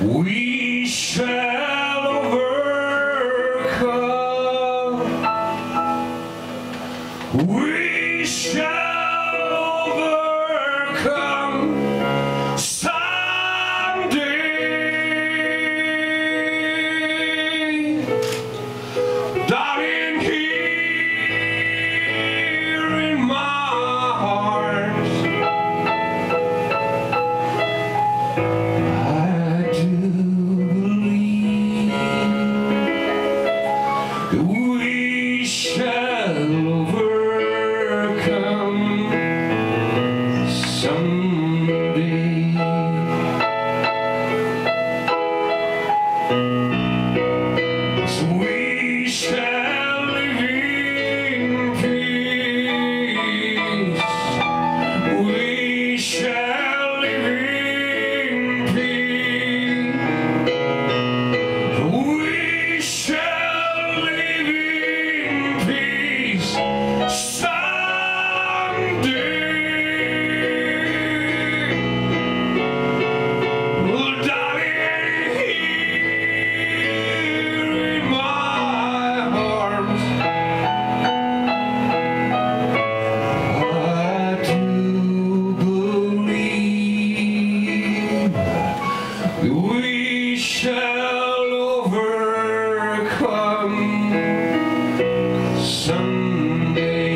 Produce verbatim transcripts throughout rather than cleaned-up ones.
We shall overcome. We shall overcome someday. Darling, here in my arms, I do believe that we shall overcome someday. So we shall live in peace. We shall live in peace. We shall live in peace someday. Oh, darling, here in my arms, I do believe we shall overcome someday.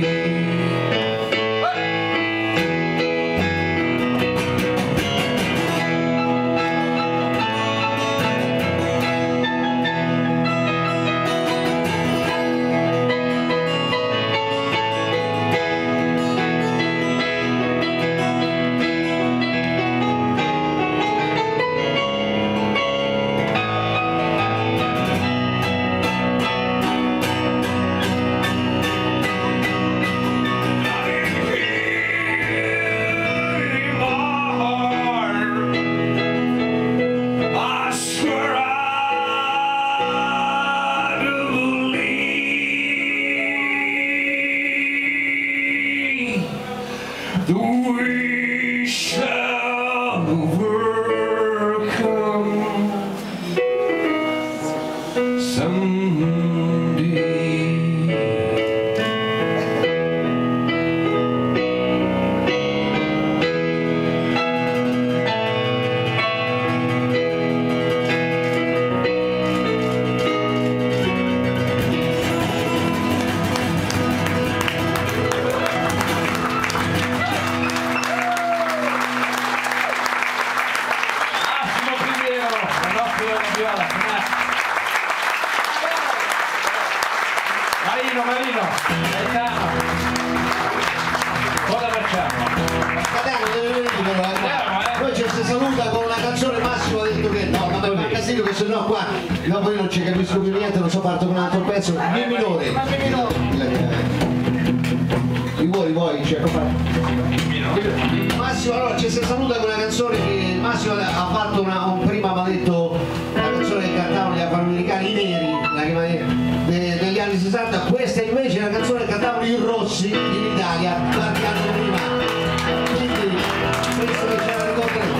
We shall overcome someday. Marino, Marino, Gaetano, cosa facciamo? Gaetano deve venire però, eh. Poi ci si saluta con una canzone. Massimo ha detto che no, vabbè, ma casino che se no qua dopo io non ci capisco più niente, non so, parto con un altro pezzo, mi minore. I vuoi, vuoi, cioè, Massimo, allora ci si saluta con una canzone che Massimo ha fatto una, un prima mi ha detto la canzone che cantavano gli afroamericani, i neri, la che de, degli anni sessanta, questa invece è una canzone che cantavano i rossi in Italia qualche anno prima, quindi questo che c'era di concreto.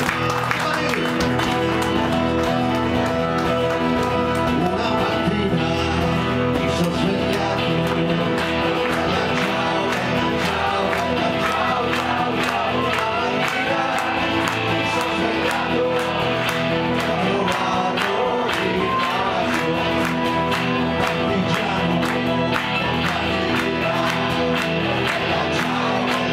Una mattina mi sono svegliato, ciao, ciao, ciao, ciao, ciao, una mattina mi sono svegliato, ho trovato il caso. Partigiano, partigiano, ciao.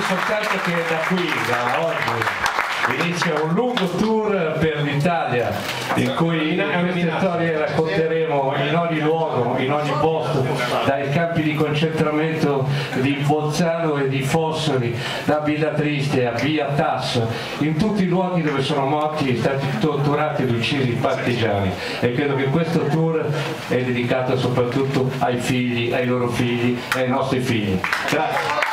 soltanto che da qui, da oggi, inizia un lungo tour per l'Italia in cui queste storie racconteremo in ogni luogo, in ogni posto, dai campi di concentramento di Bolzano e di Fossoli, da Villa Triste a Via Tasso, in tutti i luoghi dove sono morti, stati torturati ed uccisi i partigiani, e credo che questo tour è dedicato soprattutto ai figli, ai loro figli e ai nostri figli. Grazie.